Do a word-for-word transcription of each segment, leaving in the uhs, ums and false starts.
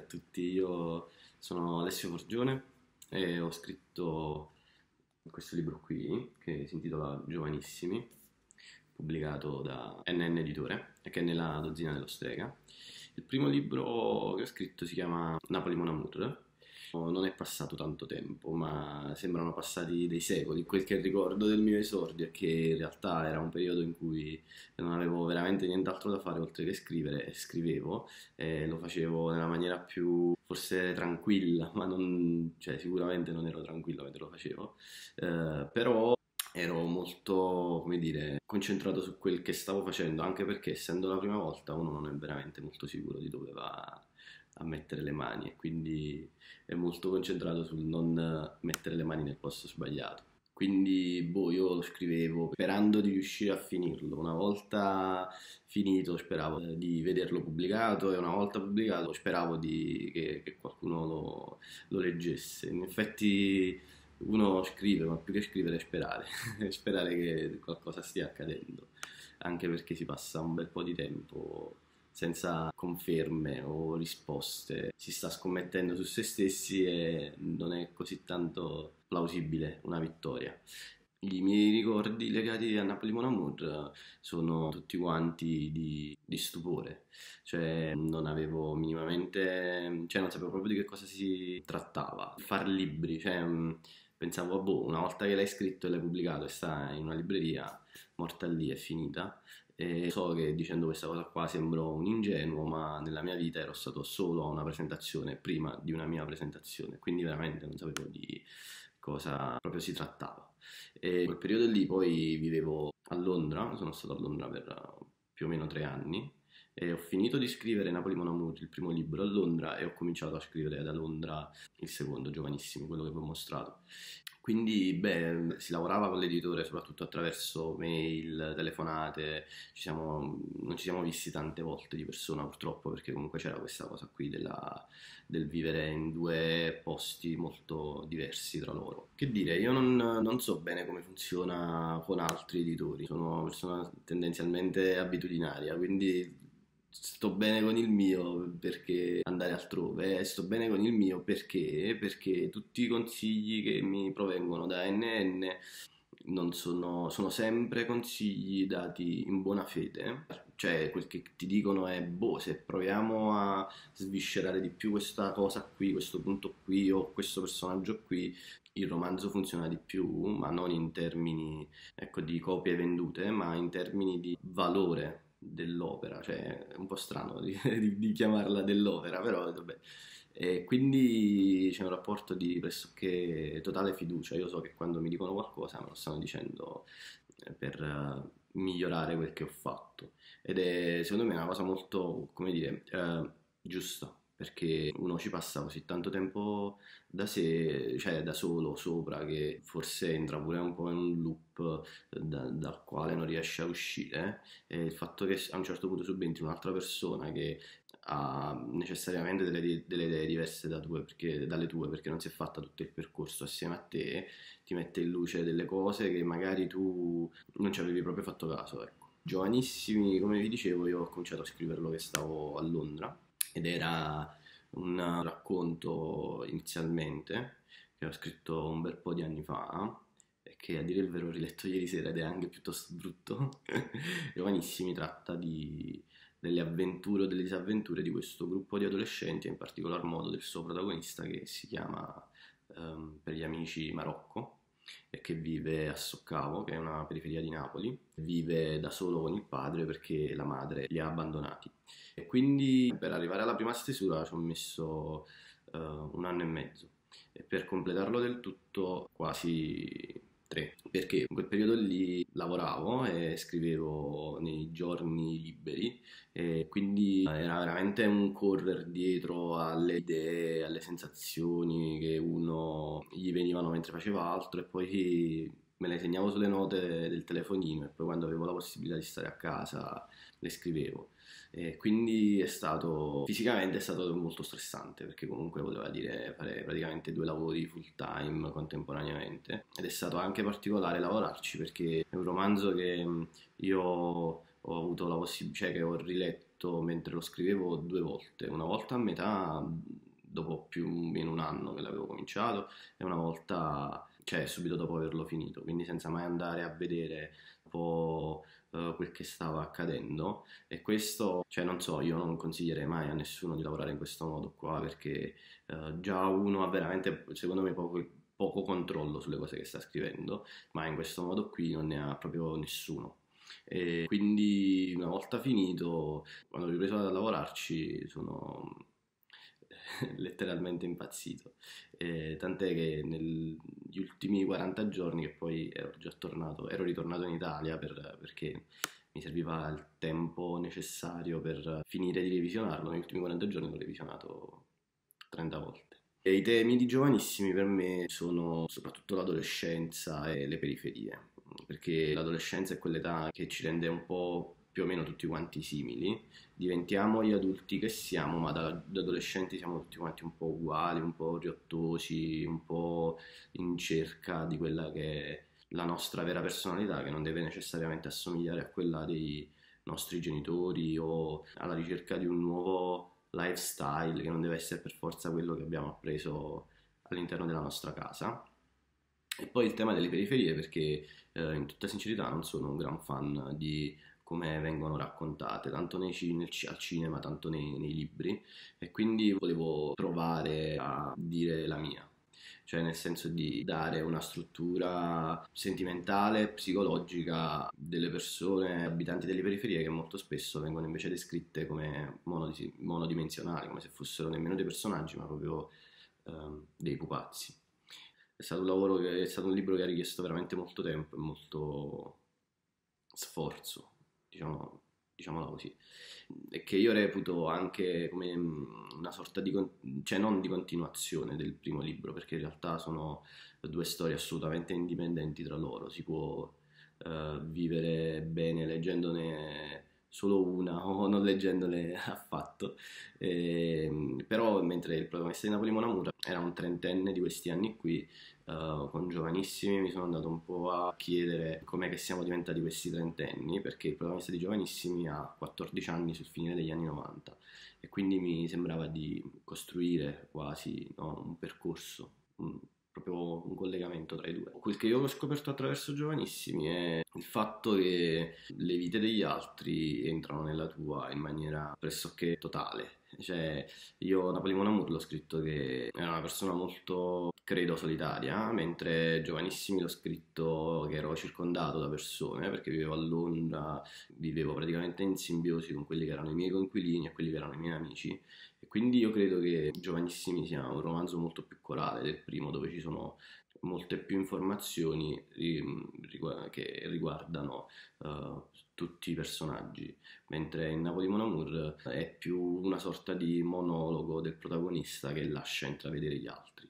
a tutti, io sono Alessio Forgione e ho scritto questo libro qui che si intitola Giovanissimi, pubblicato da N N Editore e che è nella dozzina dello Strega. Il primo libro che ho scritto si chiama Napoli Mon Amour. Non è passato tanto tempo, ma sembrano passati dei secoli. Quel che ricordo del mio esordio è che in realtà era un periodo in cui non avevo veramente nient'altro da fare oltre che scrivere, e scrivevo e lo facevo nella maniera più forse tranquilla, ma non, cioè, sicuramente non ero tranquillo mentre lo facevo, eh, però ero molto, come dire, concentrato su quel che stavo facendo, anche perché essendo la prima volta uno non è veramente molto sicuro di dove va a mettere le mani e quindi è molto concentrato sul non mettere le mani nel posto sbagliato. Quindi, boh, io lo scrivevo sperando di riuscire a finirlo. Una volta finito, speravo eh, di vederlo pubblicato, e una volta pubblicato, speravo di- che, che qualcuno lo, lo leggesse. In effetti, uno scrive, ma più che scrivere è sperare, sperare che qualcosa stia accadendo, anche perché si passa un bel po' di tempo senza conferme o risposte, si sta scommettendo su se stessi e non è così tanto plausibile una vittoria. I miei ricordi legati a Napoli Mon Amour sono tutti quanti di, di stupore, cioè non avevo minimamente, cioè non sapevo proprio di che cosa si trattava. Far libri, cioè mh, pensavo, boh, una volta che l'hai scritto e l'hai pubblicato e sta in una libreria, morta lì, è finita. E so che dicendo questa cosa qua sembro un ingenuo, ma nella mia vita ero stato solo a una presentazione prima di una mia presentazione, quindi veramente non sapevo di cosa proprio si trattava. E in quel periodo lì poi vivevo a Londra, sono stato a Londra per eh, più o meno tre anni e ho finito di scrivere Napoli Mon Amour, il primo libro, a Londra, e ho cominciato a scrivere da Londra il secondo, Giovanissimi, quello che vi ho mostrato. Quindi, beh, si lavorava con l'editore soprattutto attraverso mail, telefonate, ci siamo- non ci siamo visti tante volte di persona purtroppo, perché comunque c'era questa cosa qui della- del vivere in due posti molto diversi tra loro. Che dire, io non, non so bene come funziona con altri editori, sono una persona tendenzialmente abitudinaria, quindi sto bene con il mio perché andare altrove, eh, sto bene con il mio perché, perché tutti i consigli che mi provengono da N N non sono, sono sempre consigli dati in buona fede, cioè quel che ti dicono è, boh, se proviamo a sviscerare di più questa cosa qui, questo punto qui o questo personaggio qui, il romanzo funziona di più, ma non in termini, ecco, di copie vendute, ma in termini di valore dell'opera, cioè è un po' strano di, di- di chiamarla dell'opera, però vabbè. E quindi c'è un rapporto di pressoché totale fiducia. Io so che quando mi dicono qualcosa me lo stanno dicendo eh, per eh, migliorare quel che ho fatto. Ed è secondo me una cosa molto, come dire, eh, giusta, perché uno ci passa così tanto tempo da sé, cioè da solo sopra, che forse entra pure un po' in un loop eh, da- dal quale non riesce a uscire. E il fatto che a un certo punto subentri un'altra persona che ha necessariamente delle, di- delle idee diverse da tue, perché- dalle tue, perché non si è fatta tutto il percorso assieme a te, ti mette in luce delle cose che magari tu non ci avevi proprio fatto caso, ecco. Giovanissimi, come vi dicevo, io ho cominciato a scriverlo che stavo a Londra ed era un racconto inizialmente che ho scritto un bel po' di anni fa e che a dire il vero ho riletto ieri sera ed è anche piuttosto brutto. Giovanissimi tratta di delle avventure o delle disavventure di questo gruppo di adolescenti, e in particolar modo del suo protagonista che si chiama ehm, per gli amici Marocco e che vive a Soccavo, che è una periferia di Napoli. Vive da solo con il padre perché la madre li ha abbandonati. E quindi per arrivare alla prima stesura ci ho messo eh, un anno e mezzo e per completarlo del tutto quasi tre, perché in quel periodo lì lavoravo e scrivevo nei giorni liberi e quindi era veramente un correre dietro alle idee, alle sensazioni che uno gli venivano mentre faceva altro e poi me le segnavo sulle note del telefonino e poi quando avevo la possibilità di stare a casa le scrivevo. E quindi è stato, fisicamente è stato molto stressante perché comunque voleva dire fare praticamente due lavori full time contemporaneamente ed è stato anche particolare lavorarci perché è un romanzo che mh, io ho avuto la possibilità, cioè che ho riletto mentre lo scrivevo due volte, una volta a metà, dopo più o meno un anno che l'avevo cominciato, e una volta, cioè subito dopo averlo finito, quindi senza mai andare a vedere un po' eh, quel che stava accadendo. E questo, cioè non so, io non consiglierei mai a nessuno di lavorare in questo modo qua, perché eh, già uno ha veramente, secondo me, poco, poco controllo sulle cose che sta scrivendo, ma in questo modo qui non ne ha proprio nessuno. E quindi una volta finito, quando ho ripreso a lavorarci, sono letteralmente impazzito. E tant'è che negli ultimi quaranta giorni, che poi ero già tornato, ero ritornato in Italia per- perché mi serviva il tempo necessario per finire di revisionarlo, negli ultimi quaranta giorni l'ho revisionato trenta volte. E i temi di Giovanissimi per me sono soprattutto l'adolescenza e le periferie, perché l'adolescenza è quell'età che ci rende un po' più o meno tutti quanti simili, diventiamo gli adulti che siamo, ma da, da adolescenti siamo tutti quanti un po' uguali, un po' riottosi, un po' in cerca di quella che è la nostra vera personalità, che non deve necessariamente assomigliare a quella dei nostri genitori, o alla ricerca di un nuovo lifestyle che non deve essere per forza quello che abbiamo appreso all'interno della nostra casa. E poi il tema delle periferie, perché eh, in tutta sincerità non sono un gran fan di come vengono raccontate, tanto nei ci- nel ci- al cinema, tanto nei, nei libri, e quindi volevo provare a dire la mia, cioè nel senso di dare una struttura sentimentale, psicologica delle persone abitanti delle periferie, che molto spesso vengono invece descritte come monodi- monodimensionali, come se fossero nemmeno dei personaggi, ma proprio ehm, dei pupazzi. È stato un lavoro che, è stato un libro che ha richiesto veramente molto tempo e molto sforzo, diciamo, diciamola così, e che io reputo anche come mm, una sorta di, con- cioè non di continuazione del primo libro, perché in realtà sono due storie assolutamente indipendenti tra loro. Si può eh, vivere bene leggendone solo una o non leggendone affatto. Ehm, però mentre il protagonista di Napoli Monamura era un trentenne di questi anni qui, eh, con Giovanissimi mi sono andato un po' a chiedere com'è che siamo diventati questi trentenni, perché il protagonista di Giovanissimi ha quattordici anni sul finire degli anni novanta, e quindi mi sembrava di costruire quasi, no, un percorso, un- proprio un collegamento tra i due. Quel che io ho scoperto attraverso Giovanissimi è il fatto che le vite degli altri entrano nella tua in maniera pressoché totale. Cioè, io Napoli Monamur l'ho scritto che era una persona molto, credo, solitaria, mentre Giovanissimi l'ho scritto che ero circondato da persone, perché vivevo a Londra, vivevo praticamente in simbiosi con quelli che erano i miei coinquilini e quelli che erano i miei amici, e quindi io credo che Giovanissimi sia un romanzo molto più corale del primo, dove ci sono molte più informazioni ri- rigu- che riguardano eh, tutti i personaggi, mentre in Napoli Mon Amour è più una sorta di monologo del protagonista che lascia intravedere gli altri.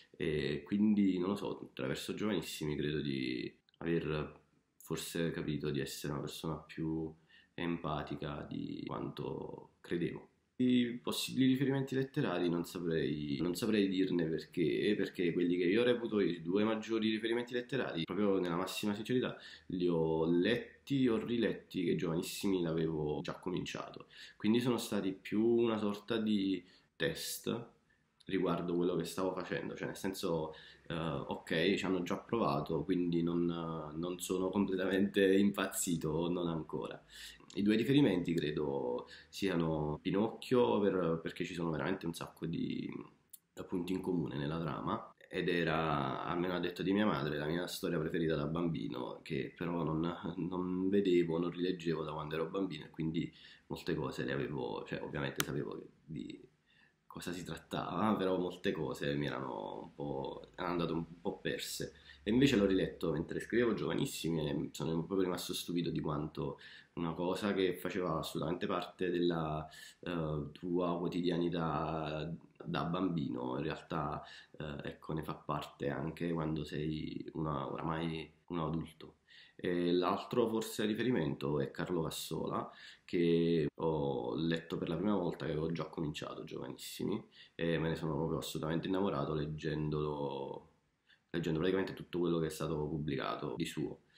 E quindi non lo so, attraverso Giovanissimi credo di aver forse capito di essere una persona più empatica di quanto credevo. I possibili riferimenti letterari non saprei, non saprei dirne perché, perché quelli che io reputo i due maggiori riferimenti letterari, proprio nella massima sincerità, li ho letti o riletti che giovanissimi l'avevo già cominciato. Quindi sono stati più una sorta di test riguardo quello che stavo facendo, cioè nel senso, eh, ok, ci hanno già provato, quindi non, non sono completamente impazzito, non ancora. I due riferimenti credo siano Pinocchio, per- perché ci sono veramente un sacco di punti in comune nella trama, ed era, almeno a detto di mia madre, la mia storia preferita da bambino, che però non, non vedevo, non rileggevo da quando ero bambino, e quindi molte cose le avevo, cioè ovviamente sapevo che- di cosa si trattava, però molte cose mi erano un po', erano andate un po' perse. E invece l'ho riletto mentre scrivevo Giovanissimi e sono proprio rimasto stupito di quanto una cosa che faceva assolutamente parte della eh, tua quotidianità da bambino, in realtà eh, ecco, ne fa parte anche quando sei una, oramai un adulto. E l'altro forse riferimento è Carlo Cassola, che ho letto per la prima volta, che avevo già cominciato giovanissimi, e me ne sono proprio assolutamente innamorato leggendolo, leggendo praticamente tutto quello che è stato pubblicato di suo.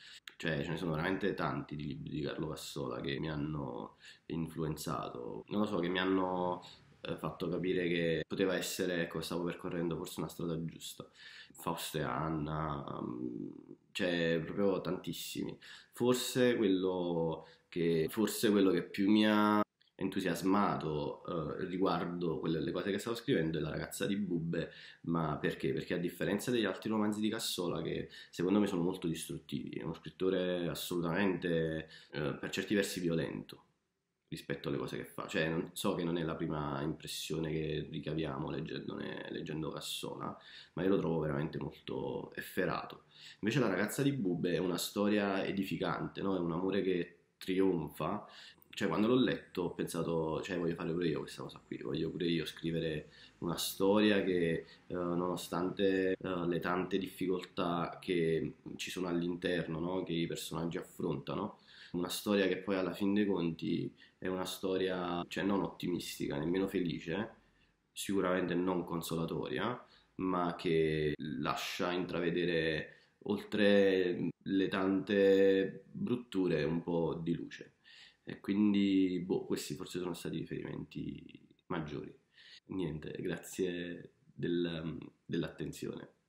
Cioè, ce ne sono veramente tanti di libri di Carlo Cassola che mi hanno influenzato, non lo so, che mi hanno eh, fatto capire che poteva essere, ecco, stavo percorrendo forse una strada giusta. Fausto e Anna, mm, cioè proprio tantissimi. Forse quello che, forse quello che più mi ha entusiasmato eh, riguardo quelle, le cose che stavo scrivendo è La ragazza di Bubbe, ma perché? Perché a differenza degli altri romanzi di Cassola che secondo me sono molto distruttivi, è uno scrittore assolutamente eh, per certi versi violento rispetto alle cose che fa, cioè non- so che non è la prima impressione che ricaviamo leggendone- leggendo Cassola, ma io lo trovo veramente molto efferato. Invece La ragazza di Bubbe è una storia edificante, no? È un amore che trionfa. Cioè, quando l'ho letto ho pensato, cioè, voglio fare pure io questa cosa qui, voglio pure io scrivere una storia che, eh, nonostante eh, le tante difficoltà che ci sono all'interno, no? Che i personaggi affrontano, una storia che poi alla fin dei conti è una storia, cioè, non ottimistica, nemmeno felice, sicuramente non consolatoria, ma che lascia intravedere, oltre le tante brutture, un po' di luce. E quindi, boh, questi forse sono stati i riferimenti maggiori. Niente, grazie del- dell'attenzione.